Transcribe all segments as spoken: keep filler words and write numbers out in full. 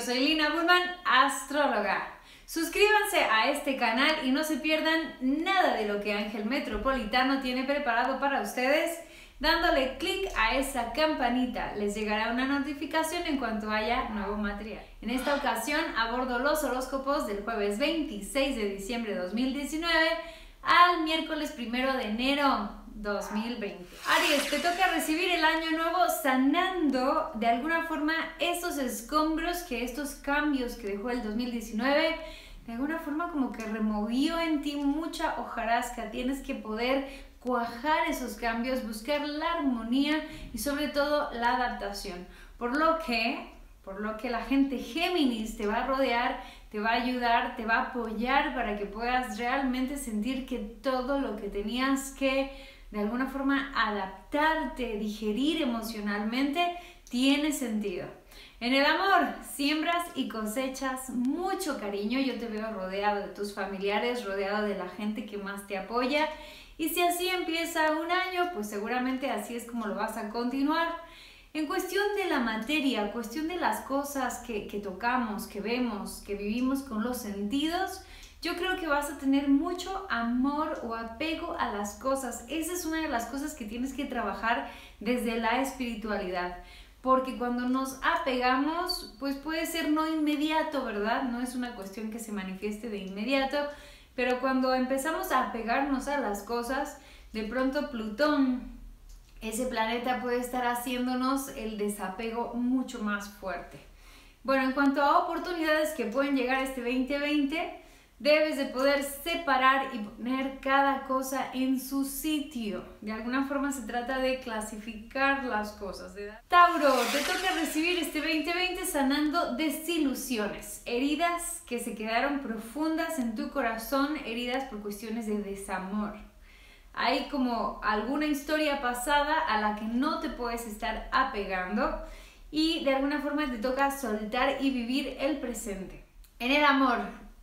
soy Lina Bullman, astróloga. Suscríbanse a este canal y no se pierdan nada de lo que Ángel Metropolitano tiene preparado para ustedes. Dándole clic a esa campanita les llegará una notificación en cuanto haya nuevo material. En esta ocasión abordo los horóscopos del jueves veintiséis de diciembre de dos mil diecinueve al miércoles primero de enero dos mil veinte. Aries, te toca recibir el año nuevo sanando de alguna forma esos escombros que estos cambios que dejó el dos mil diecinueve de alguna forma como que removió en ti mucha hojarasca. Tienes que poder cuajar esos cambios, buscar la armonía y sobre todo la adaptación. Por lo que, por lo que la gente Géminis te va a rodear, te va a ayudar, te va a apoyar para que puedas realmente sentir que todo lo que tenías que de alguna forma adaptarte, digerir emocionalmente, tiene sentido. En el amor, siembras y cosechas mucho cariño. Yo te veo rodeado de tus familiares, rodeado de la gente que más te apoya. Y si así empieza un año, pues seguramente así es como lo vas a continuar. En cuestión de la materia, cuestión de las cosas que, que tocamos, que vemos, que vivimos con los sentidos, yo creo que vas a tener mucho amor o apego a las cosas. Esa es una de las cosas que tienes que trabajar desde la espiritualidad. Porque cuando nos apegamos, pues puede ser no inmediato, ¿verdad? No es una cuestión que se manifieste de inmediato. Pero cuando empezamos a apegarnos a las cosas, de pronto Plutón, ese planeta puede estar haciéndonos el desapego mucho más fuerte. Bueno, en cuanto a oportunidades que pueden llegar este veinte veinte, debes de poder separar y poner cada cosa en su sitio. De alguna forma se trata de clasificar las cosas. Tauro, te toca recibir este veinte veinte sanando desilusiones, heridas que se quedaron profundas en tu corazón, heridas por cuestiones de desamor. Hay como alguna historia pasada a la que no te puedes estar apegando y de alguna forma te toca soltar y vivir el presente. En el amor,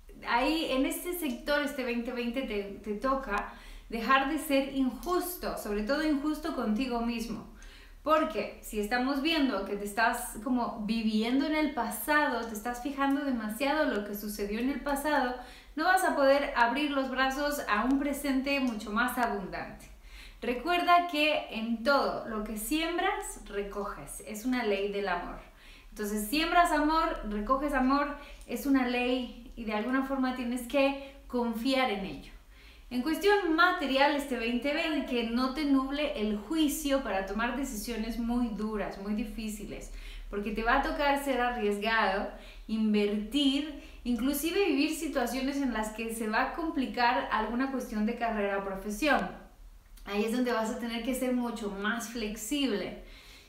ahí en este sector, este veinte veinte te, te toca dejar de ser injusto, sobre todo injusto contigo mismo. Porque si estamos viendo que te estás como viviendo en el pasado, te estás fijando demasiado en lo que sucedió en el pasado, no vas a poder abrir los brazos a un presente mucho más abundante. Recuerda que en todo lo que siembras, recoges. Es una ley del amor. Entonces, siembras amor, recoges amor, es una ley y de alguna forma tienes que confiar en ello. En cuestión material, este veinte veinte, que no te nuble el juicio para tomar decisiones muy duras, muy difíciles, porque te va a tocar ser arriesgado, invertir, inclusive vivir situaciones en las que se va a complicar alguna cuestión de carrera o profesión. Ahí es donde vas a tener que ser mucho más flexible.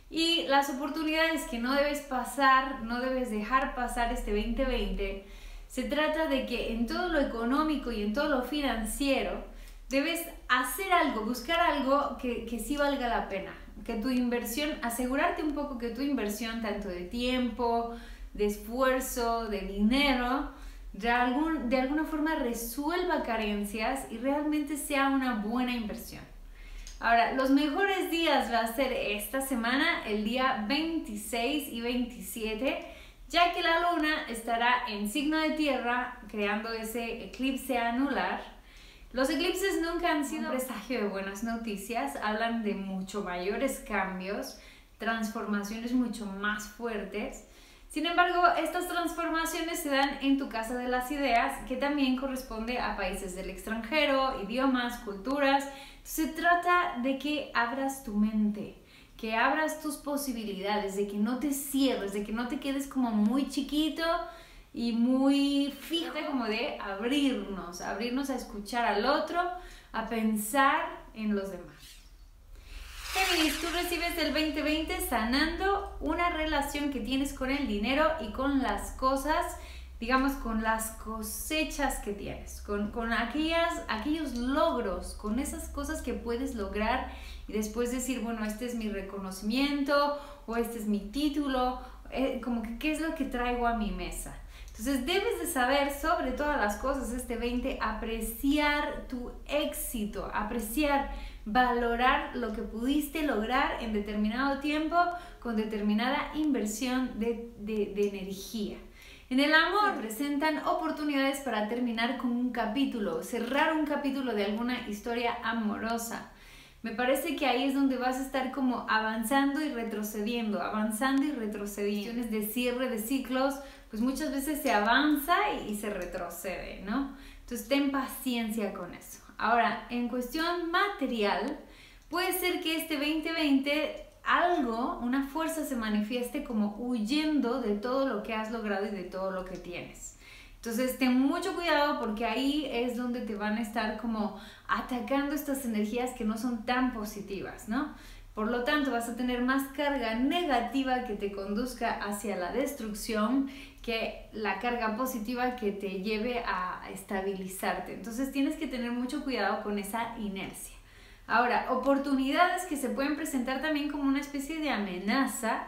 Y las oportunidades que no debes pasar, no debes dejar pasar este veinte veinte, se trata de que en todo lo económico y en todo lo financiero debes hacer algo, buscar algo que, que sí valga la pena. Que tu inversión, asegurarte un poco que tu inversión, tanto de tiempo, de esfuerzo, de dinero, de, algún, de alguna forma resuelva carencias y realmente sea una buena inversión. Ahora, los mejores días va a ser esta semana, el día veintiséis y veintisiete, ya que la luna estará en signo de tierra creando ese eclipse anular. Los eclipses nunca han sido un presagio de buenas noticias, hablan de mucho mayores cambios, transformaciones mucho más fuertes. Sin embargo, estas transformaciones se dan en tu casa de las ideas, que también corresponde a países del extranjero, idiomas, culturas. Se trata de que abras tu mente, que abras tus posibilidades, de que no te cierres, de que no te quedes como muy chiquito y muy fijo, como de abrirnos, abrirnos a escuchar al otro, a pensar en los demás. Géminis, tú recibes el veinte veinte sanando una relación que tienes con el dinero y con las cosas, digamos, con las cosechas que tienes, con, con aquellas, aquellos logros, con esas cosas que puedes lograr y después decir, bueno, este es mi reconocimiento o este es mi título, eh, como que qué es lo que traigo a mi mesa. Entonces debes de saber sobre todas las cosas este veinte, apreciar tu éxito, apreciar, valorar lo que pudiste lograr en determinado tiempo con determinada inversión de, de, de energía. En el amor se presentan oportunidades para terminar con un capítulo, cerrar un capítulo de alguna historia amorosa. Me parece que ahí es donde vas a estar como avanzando y retrocediendo, avanzando y retrocediendo. Cuestiones de cierre de ciclos, pues muchas veces se avanza y se retrocede, ¿no? Entonces ten paciencia con eso. Ahora, en cuestión material, puede ser que este veinte veinte algo, una fuerza se manifieste como huyendo de todo lo que has logrado y de todo lo que tienes. Entonces ten mucho cuidado porque ahí es donde te van a estar como atacando estas energías que no son tan positivas, ¿no? Por lo tanto, vas a tener más carga negativa que te conduzca hacia la destrucción que la carga positiva que te lleve a estabilizarte. Entonces tienes que tener mucho cuidado con esa inercia. Ahora, oportunidades que se pueden presentar también como una especie de amenaza.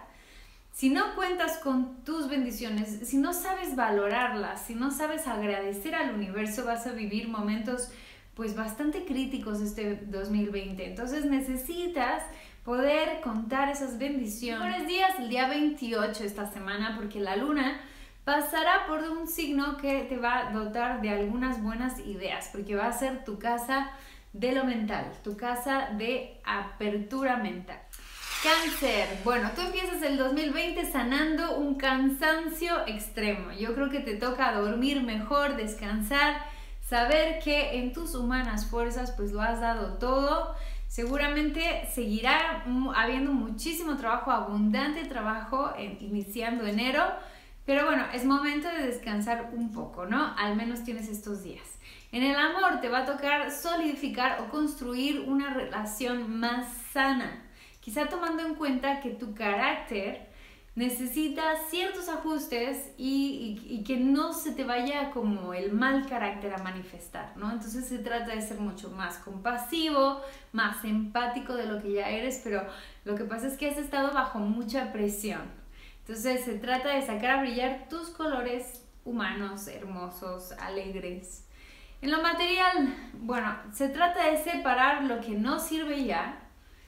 Si no cuentas con tus bendiciones, si no sabes valorarlas, si no sabes agradecer al universo, vas a vivir momentos pues bastante críticos este dos mil veinte. Entonces necesitas poder contar esas bendiciones. Buenos días, el día veintiocho esta semana, porque la luna pasará por un signo que te va a dotar de algunas buenas ideas, porque va a ser tu casa de lo mental, tu casa de apertura mental. Cáncer, bueno, tú empiezas el dos mil veinte sanando un cansancio extremo. Yo creo que te toca dormir mejor, descansar, saber que en tus humanas fuerzas pues lo has dado todo. Seguramente seguirá habiendo muchísimo trabajo, abundante trabajo en, iniciando enero, pero bueno, es momento de descansar un poco, ¿no? Al menos tienes estos días. En el amor te va a tocar solidificar o construir una relación más sana, quizá tomando en cuenta que tu carácter necesita ciertos ajustes y, y, y que no se te vaya como el mal carácter a manifestar, ¿no? Entonces se trata de ser mucho más compasivo, más empático de lo que ya eres, pero lo que pasa es que has estado bajo mucha presión. Entonces se trata de sacar a brillar tus colores humanos, hermosos, alegres. En lo material, bueno, se trata de separar lo que no sirve ya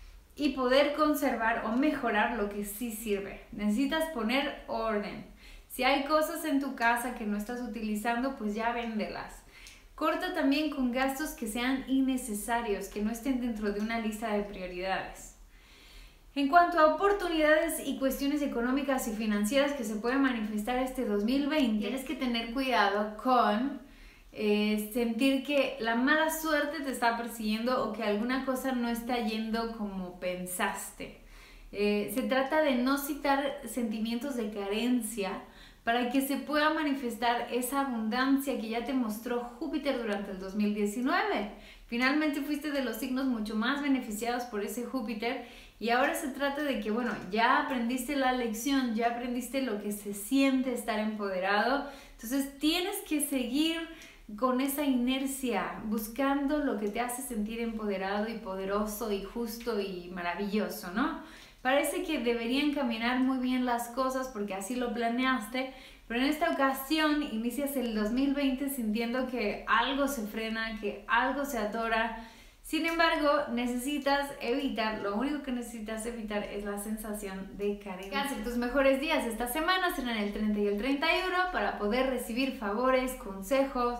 y poder conservar o mejorar lo que sí sirve. Necesitas poner orden. Si hay cosas en tu casa que no estás utilizando, pues ya véndelas. Corta también con gastos que sean innecesarios, que no estén dentro de una lista de prioridades. En cuanto a oportunidades y cuestiones económicas y financieras que se pueden manifestar este dos mil veinte, tienes que tener cuidado con Eh, sentir que la mala suerte te está persiguiendo o que alguna cosa no está yendo como pensaste. Eh, se trata de no citar sentimientos de carencia para que se pueda manifestar esa abundancia que ya te mostró Júpiter durante el dos mil diecinueve. Finalmente fuiste de los signos mucho más beneficiados por ese Júpiter y ahora se trata de que, bueno, ya aprendiste la lección, ya aprendiste lo que se siente estar empoderado, entonces tienes que seguir con esa inercia, buscando lo que te hace sentir empoderado y poderoso y justo y maravilloso, ¿no? Parece que deberían caminar muy bien las cosas porque así lo planeaste, pero en esta ocasión inicias el dos mil veinte sintiendo que algo se frena, que algo se atora. Sin embargo, necesitas evitar, lo único que necesitas evitar es la sensación de carencia. Cáncer, tus mejores días esta semana serán el treinta y el treinta y uno para poder recibir favores, consejos,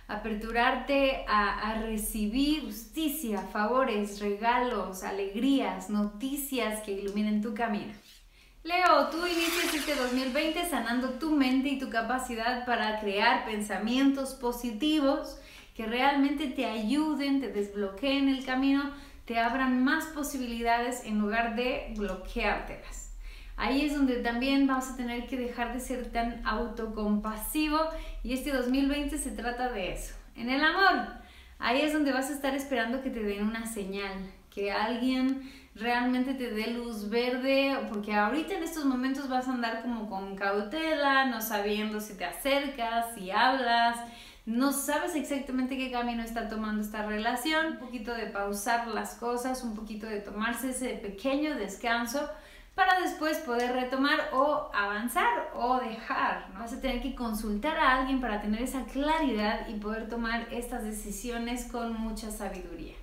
aperturarte a, a recibir justicia, favores, regalos, alegrías, noticias que iluminen tu camino. Leo, tú inicias este dos mil veinte sanando tu mente y tu capacidad para crear pensamientos positivos que realmente te ayuden, te desbloqueen el camino, te abran más posibilidades en lugar de bloqueártelas. Ahí es donde también vas a tener que dejar de ser tan autocompasivo y este dos mil veinte se trata de eso. En el amor, ahí es donde vas a estar esperando que te den una señal, que alguien realmente te dé luz verde, porque ahorita en estos momentos vas a andar como con cautela, no sabiendo si te acercas, si hablas, no sabes exactamente qué camino está tomando esta relación, un poquito de pausar las cosas, un poquito de tomarse ese pequeño descanso para después poder retomar o avanzar o dejar, ¿no? Vas a tener que consultar a alguien para tener esa claridad y poder tomar estas decisiones con mucha sabiduría.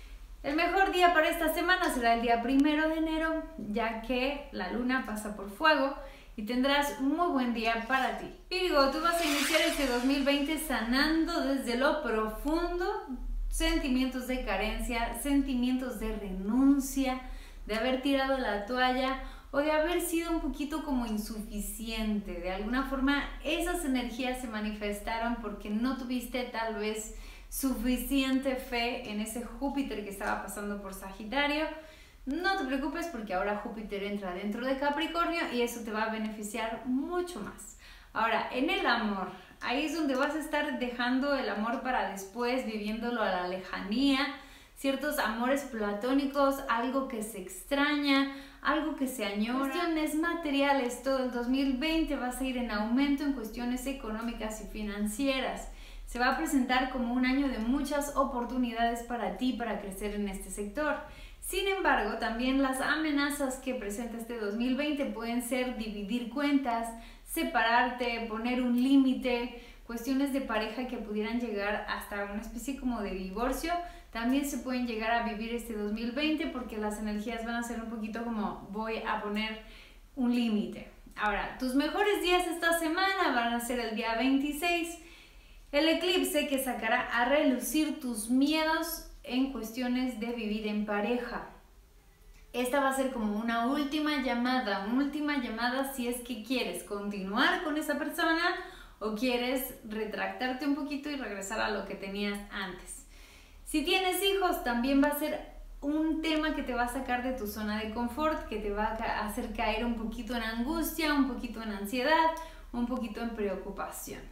El mejor día para esta semana será el día primero de enero, ya que la luna pasa por fuego y y tendrás muy buen día para ti. Virgo, tú vas a iniciar este dos mil veinte sanando desde lo profundo sentimientos de carencia, sentimientos de renuncia, de haber tirado la toalla o de haber sido un poquito como insuficiente. De alguna forma esas energías se manifestaron porque no tuviste tal vez suficiente fe en ese Júpiter que estaba pasando por Sagitario. No te preocupes porque ahora Júpiter entra dentro de Capricornio y eso te va a beneficiar mucho más. Ahora, en el amor, ahí es donde vas a estar dejando el amor para después, viviéndolo a la lejanía, ciertos amores platónicos, algo que se extraña, algo que se añora. Cuestiones materiales, todo el dos mil veinte vas a ir en aumento en cuestiones económicas y financieras. Se va a presentar como un año de muchas oportunidades para ti para crecer en este sector. Sin embargo, también las amenazas que presenta este dos mil veinte pueden ser dividir cuentas, separarte, poner un límite, cuestiones de pareja que pudieran llegar hasta una especie como de divorcio. También se pueden llegar a vivir este dos mil veinte porque las energías van a ser un poquito como voy a poner un límite. Ahora, tus mejores días esta semana van a ser el día veintiséis, el eclipse que sacará a relucir tus miedos en cuestiones de vivir en pareja. Esta va a ser como una última llamada, una última llamada si es que quieres continuar con esa persona o quieres retractarte un poquito y regresar a lo que tenías antes. Si tienes hijos, también va a ser un tema que te va a sacar de tu zona de confort, que te va a hacer caer un poquito en angustia, un poquito en ansiedad, un poquito en preocupación.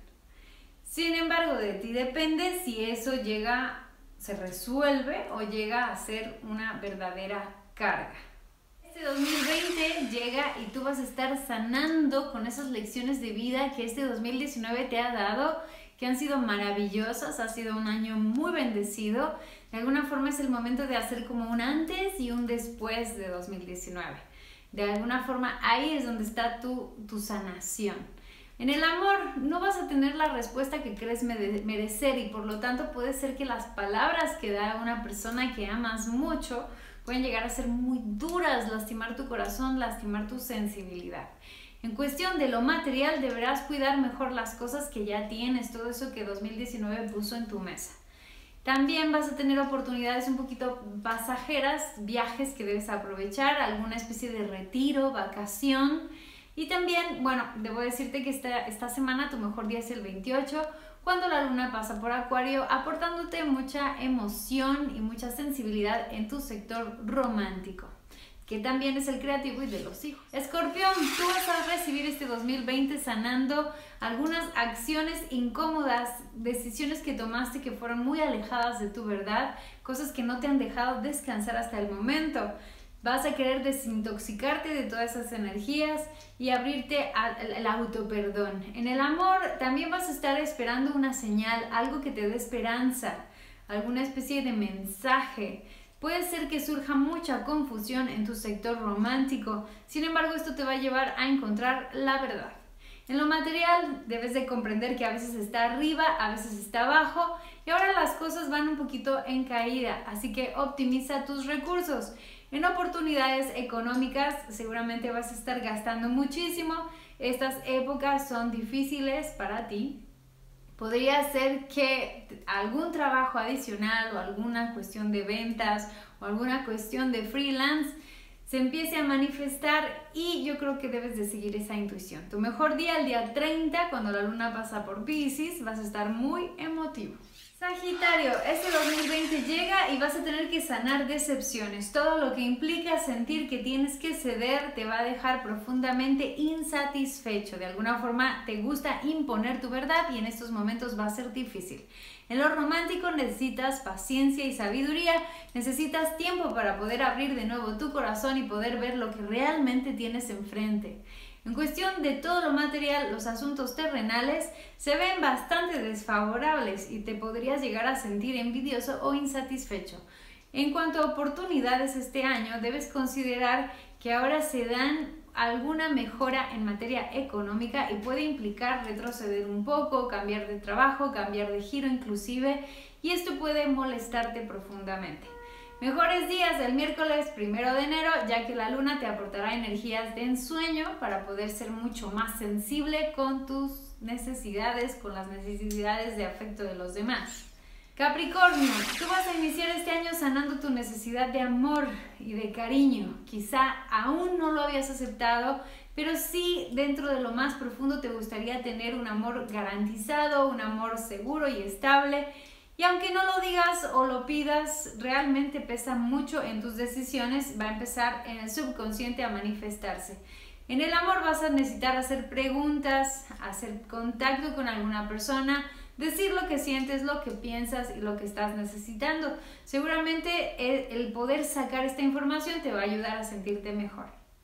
Sin embargo, de ti depende si eso llega, se resuelve o llega a ser una verdadera carga. Este dos mil veinte llega y tú vas a estar sanando con esas lecciones de vida que este dos mil diecinueve te ha dado, que han sido maravillosas, ha sido un año muy bendecido. De alguna forma es el momento de hacer como un antes y un después de dos mil diecinueve. De alguna forma ahí es donde está tu, tu sanación. En el amor no vas a tener la respuesta que crees merecer y por lo tanto puede ser que las palabras que da una persona que amas mucho pueden llegar a ser muy duras, lastimar tu corazón, lastimar tu sensibilidad. En cuestión de lo material deberás cuidar mejor las cosas que ya tienes, todo eso que dos mil diecinueve puso en tu mesa. También vas a tener oportunidades un poquito pasajeras, viajes que debes aprovechar, alguna especie de retiro, vacación. Y también, bueno, debo decirte que esta, esta semana tu mejor día es el veintiocho, cuando la luna pasa por Acuario, aportándote mucha emoción y mucha sensibilidad en tu sector romántico, que también es el creativo y de los hijos. Escorpión, tú vas a recibir este dos mil veinte sanando algunas acciones incómodas, decisiones que tomaste que fueron muy alejadas de tu verdad, cosas que no te han dejado descansar hasta el momento. Vas a querer desintoxicarte de todas esas energías y abrirte al autoperdón. En el amor también vas a estar esperando una señal, algo que te dé esperanza, alguna especie de mensaje. Puede ser que surja mucha confusión en tu sector romántico, sin embargo esto te va a llevar a encontrar la verdad. En lo material debes de comprender que a veces está arriba, a veces está abajo y ahora las cosas van un poquito en caída, así que optimiza tus recursos. En oportunidades económicas seguramente vas a estar gastando muchísimo. Estas épocas son difíciles para ti. Podría ser que algún trabajo adicional o alguna cuestión de ventas o alguna cuestión de freelance se empiece a manifestar y yo creo que debes de seguir esa intuición. Tu mejor día, el día treinta, cuando la luna pasa por Piscis, vas a estar muy emotivo. Sagitario, este dos mil veinte llega y vas a tener que sanar decepciones. Todo lo que implica sentir que tienes que ceder te va a dejar profundamente insatisfecho. De alguna forma te gusta imponer tu verdad y en estos momentos va a ser difícil. En lo romántico necesitas paciencia y sabiduría, necesitas tiempo para poder abrir de nuevo tu corazón y poder ver lo que realmente tienes enfrente. En cuestión de todo lo material, los asuntos terrenales se ven bastante desfavorables y te podrías llegar a sentir envidioso o insatisfecho. En cuanto a oportunidades este año, debes considerar que ahora se dan alguna mejora en materia económica y puede implicar retroceder un poco, cambiar de trabajo, cambiar de giro inclusive, y esto puede molestarte profundamente. Mejores días el miércoles primero de enero, ya que la luna te aportará energías de ensueño para poder ser mucho más sensible con tus necesidades, con las necesidades de afecto de los demás. Capricornio, tú vas a iniciar este año sanando tu necesidad de amor y de cariño. Quizá aún no lo habías aceptado, pero sí dentro de lo más profundo te gustaría tener un amor garantizado, un amor seguro y estable. Y aunque no lo digas o lo pidas, realmente pesa mucho en tus decisiones, va a empezar en el subconsciente a manifestarse. En el amor vas a necesitar hacer preguntas, hacer contacto con alguna persona, decir lo que sientes, lo que piensas y lo que estás necesitando. Seguramente el poder sacar esta información te va a ayudar a sentirte mejor.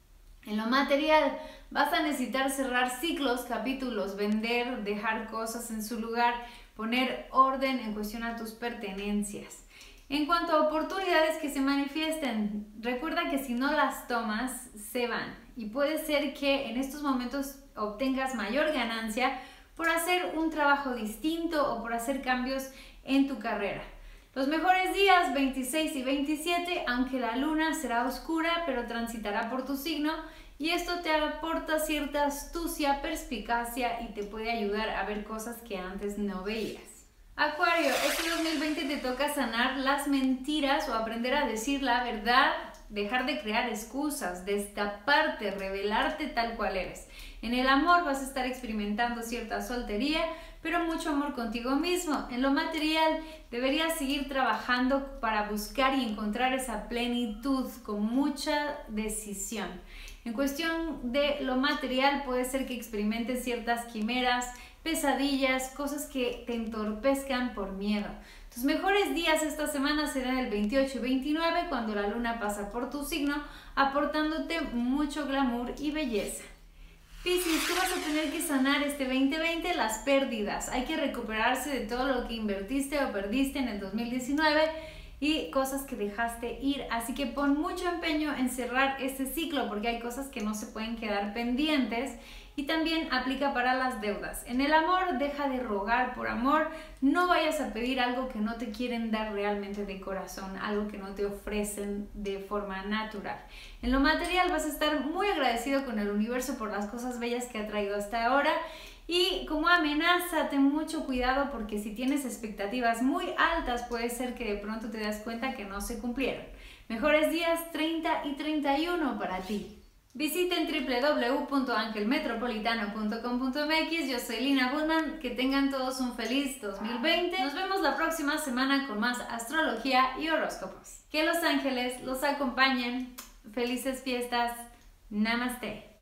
En lo material, vas a necesitar cerrar ciclos, capítulos, vender, dejar cosas en su lugar, poner orden en cuestión a tus pertenencias. En cuanto a oportunidades que se manifiesten, recuerda que si no las tomas, se van. Y puede ser que en estos momentos obtengas mayor ganancia por hacer un trabajo distinto o por hacer cambios en tu carrera. Los mejores días, veintiséis y veintisiete, aunque la luna será oscura, pero transitará por tu signo y esto te aporta cierta astucia, perspicacia y te puede ayudar a ver cosas que antes no veías. Acuario, este dos mil veinte te toca sanar las mentiras o aprender a decir la verdad, dejar de crear excusas, destaparte, revelarte tal cual eres. En el amor vas a estar experimentando cierta soltería, pero mucho amor contigo mismo. En lo material deberías seguir trabajando para buscar y encontrar esa plenitud con mucha decisión. En cuestión de lo material puede ser que experimentes ciertas quimeras, pesadillas, cosas que te entorpezcan por miedo. Tus mejores días esta semana serán el veintiocho y veintinueve cuando la luna pasa por tu signo, aportándote mucho glamour y belleza. Piscis, tú vas a tener que sanar este veinte veinte las pérdidas. Hay que recuperarse de todo lo que invertiste o perdiste en el dos mil diecinueve y cosas que dejaste ir. Así que pon mucho empeño en cerrar este ciclo porque hay cosas que no se pueden quedar pendientes. Y también aplica para las deudas. En el amor, deja de rogar por amor. No vayas a pedir algo que no te quieren dar realmente de corazón, algo que no te ofrecen de forma natural. En lo material vas a estar muy agradecido con el universo por las cosas bellas que ha traído hasta ahora. Y como amenaza, ten mucho cuidado porque si tienes expectativas muy altas, puede ser que de pronto te das cuenta que no se cumplieron. Mejores días treinta y treinta y uno para ti. Visiten doble u doble u doble u punto angel metropolitano punto com punto m x. Yo soy Lina Bullman. Que tengan todos un feliz dos mil veinte. Nos vemos la próxima semana con más astrología y horóscopos. Que los ángeles los acompañen. Felices fiestas. Namaste.